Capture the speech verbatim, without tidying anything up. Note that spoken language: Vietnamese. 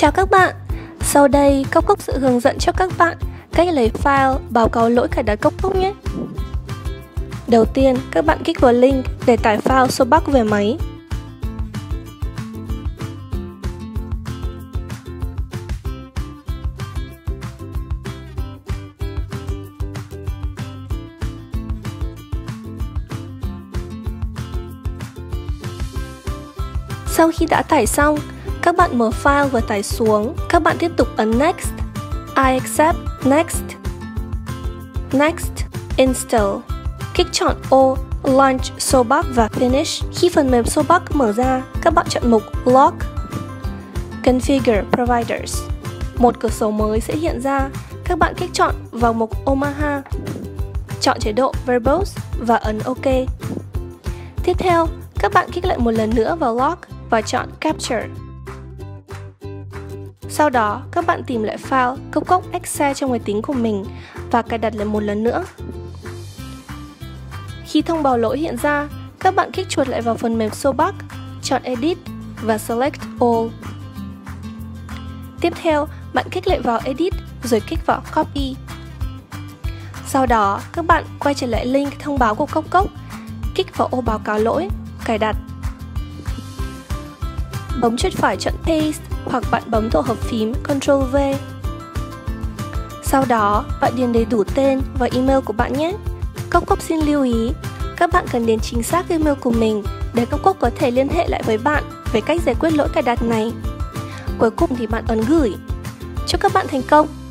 Chào các bạn, sau đây Cốc Cốc sẽ hướng dẫn cho các bạn cách lấy file báo cáo lỗi cài đặt Cốc Cốc nhé. Đầu tiên, các bạn kích vào link để tải file Sobug về máy. Sau khi đã tải xong, các bạn mở file và tải xuống. Các bạn tiếp tục ấn Next, I accept, Next, Next, Install. Kích chọn ô Launch Sobug và Finish. Khi phần mềm Sobug mở ra, các bạn chọn mục Lock, Configure Providers. Một cửa sổ mới sẽ hiện ra. Các bạn kích chọn vào mục Omaha, chọn chế độ Verbose và ấn OK. Tiếp theo, các bạn kích lại một lần nữa vào Lock và chọn Capture. Sau đó, các bạn tìm lại file Cốc Cốc exe trong máy tính của mình và cài đặt lại một lần nữa. Khi thông báo lỗi hiện ra, các bạn kích chuột lại vào phần mềm Sobug, chọn Edit và Select All. Tiếp theo, bạn kích lại vào Edit rồi kích vào Copy. Sau đó, các bạn quay trở lại link thông báo của Cốc Cốc, kích vào ô báo cáo lỗi, cài đặt. Bấm chuột phải chọn Paste hoặc bạn bấm tổ hợp phím Control V. Sau đó, bạn điền đầy đủ tên và email của bạn nhé. Cốc Cốc xin lưu ý, các bạn cần điền chính xác email của mình để Cốc Cốc có thể liên hệ lại với bạn về cách giải quyết lỗi cài đặt này. Cuối cùng thì bạn ấn gửi. Chúc các bạn thành công!